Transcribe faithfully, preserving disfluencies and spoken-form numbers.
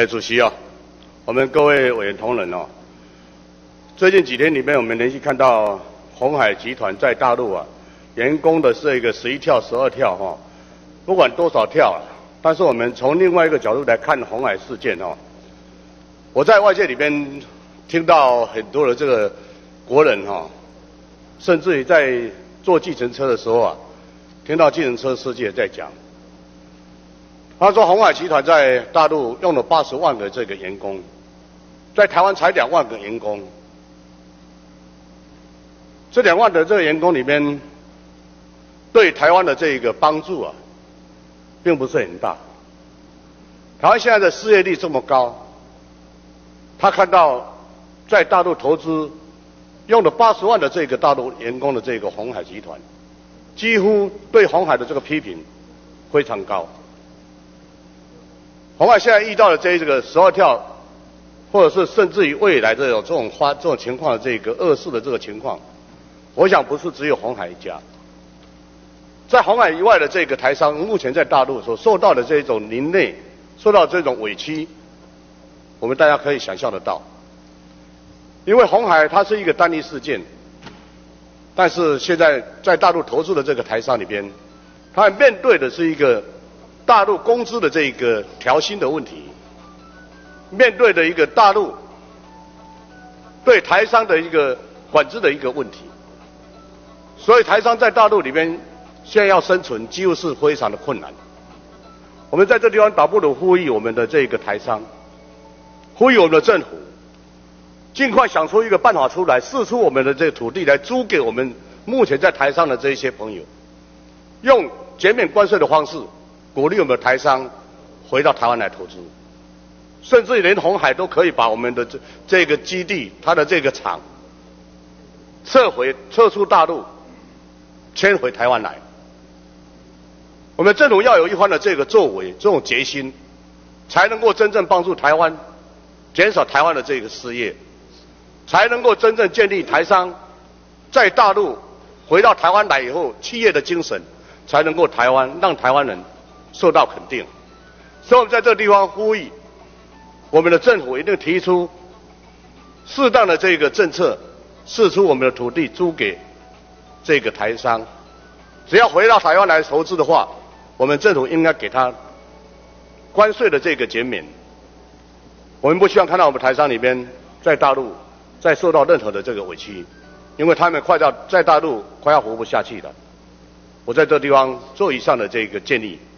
哎，主席啊，我们各位委员同仁哦，最近几天里面，我们连续看到鸿海集团在大陆啊，员工的这个十一跳、十二跳哈、哦，不管多少跳啊，但是我们从另外一个角度来看鸿海事件哦，我在外界里边听到很多的这个国人哈、哦，甚至于在坐计程车的时候啊，听到计程车司机也在讲。他说，鸿海集团在大陆用了八十万个这个员工，在台湾才两万个员工。这两万的这个员工里面，对台湾的这个帮助啊，并不是很大。台湾现在的失业率这么高，他看到在大陆投资用了八十万的这个大陆员工的这个鸿海集团，几乎对鸿海的这个批评非常高。鸿海现在遇到的这个十二跳，或者是甚至于未来这种这种发这种情况的这个恶势的这个情况，我想不是只有鸿海一家，在鸿海以外的这个台商，目前在大陆所受到的这种凌虐、受到这种委屈，我们大家可以想象得到。因为鸿海它是一个单一事件，但是现在在大陆投资的这个台商里边，他面对的是一个大陆工资的这个调薪的问题，面对的一个大陆对台商的一个管制的一个问题，所以台商在大陆里面现在要生存几乎是非常的困难。我们在这地方倒不如呼吁我们的这个台商，呼吁我们的政府，尽快想出一个办法出来，释出我们的这个土地来租给我们目前在台商的这一些朋友，用减免关税的方式鼓励我们的台商回到台湾来投资，甚至连鸿海都可以把我们的这这个基地，它的这个厂撤回撤出大陆，迁回台湾来。我们政府要有一番的这个作为，这种决心，才能够真正帮助台湾减少台湾的这个失业，才能够真正建立台商在大陆回到台湾来以后企业的精神，才能够台湾让台湾人受到肯定。所以我们在这个地方呼吁，我们的政府一定提出适当的这个政策，释出我们的土地租给这个台商，只要回到台湾来投资的话，我们政府应该给他关税的这个减免。我们不希望看到我们台商里边在大陆再受到任何的这个委屈，因为他们快要在大陆快要活不下去了。我在这个地方做以上的这个建议。